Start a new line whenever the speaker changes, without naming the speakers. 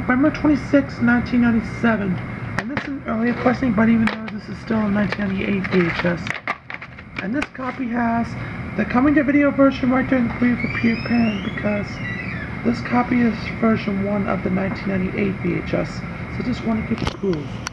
November 26, 1997, and this is an earlier pressing, but even though this is still a 1998 VHS. And this copy has the coming to video version right there in the preview for Peter Pan, because this copy is version 1 of the 1998 VHS, so just want to get the proof.